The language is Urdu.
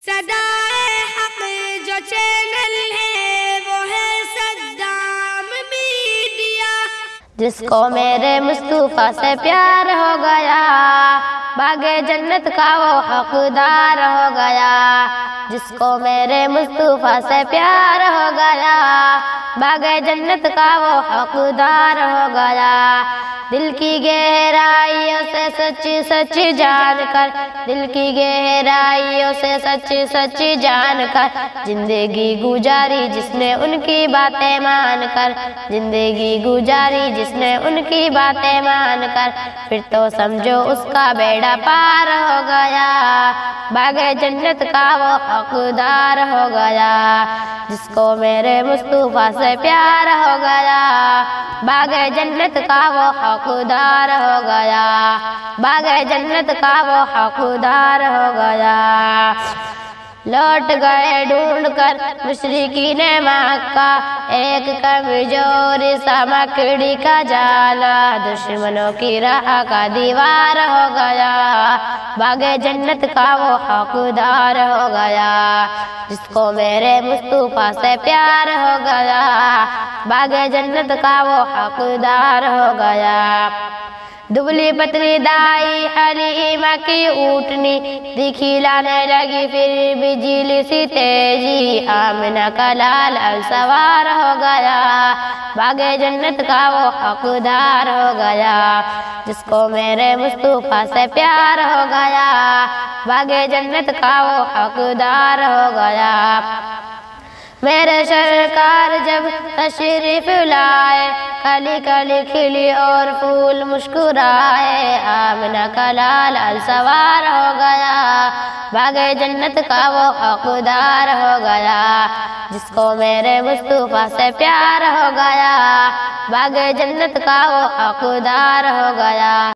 صدائے حق جو چینل ہے وہ ہے صدام میڈیا، جس کو میرے مصطفیٰ سے پیار ہو گیا، باغ جنت کا وہ حقدار ہو گیا۔ جس کو میرے مصطفیٰ سے پیار ہو گیا، باغ جنت کا وہ حقدار ہو گیا۔ دل کی گہرائیوں سے سچ سچ جان کر، دل کی گہرائیوں سے سچ سچ جان کر زندگی گزاری جس نے ان کی باتیں مان کر، زندگی گزاری جس نے ان کی باتیں مان کر، پھر تو سمجھو اس کا بیڑا پار ہو گیا، باغ جنت کا وہ حقدار ہو گیا۔ جس کو میرے مصطفیٰ سے پیار ہو گیا، باغ جنت کا وہ حقدار ہو گیا، باغ جنت کا وہ حقدار ہو گیا۔ لوٹ گئے ڈھونڈ کر مشرکین مکہ، ایک کمزور سا مکڑی کا جالا، دشمنوں کی راہ کا دیوار ہو گیا، باغ جنت کا وہ حقدار ہو گیا۔ جس کو میرے مصطفیٰ سے پیار ہو گیا، باغ جنت کا وہ حقدار ہو گیا۔ دبلی پتلی دائی حلیمہ کی اونٹنی دکھلانے لگی پھر بجلی سی تیزی، آمنہ کا لال سوار ہو گیا، باغ جنت کا وہ حقدار ہو گیا۔ جس کو میرے مصطفیٰ سے پیار ہو گیا، باغ جنت کا وہ حقدار ہو گیا۔ میرے سرکار جب تشریف لائے، کلی کلی کھلی اور پھول مسکرائے، آمنہ کا لال سوار ہو گیا، باغ جنت کا وہ حقدار ہو گیا۔ جس کو میرے مصطفیٰ سے پیار ہو گیا، باغ جنت کا وہ حقدار ہو گیا۔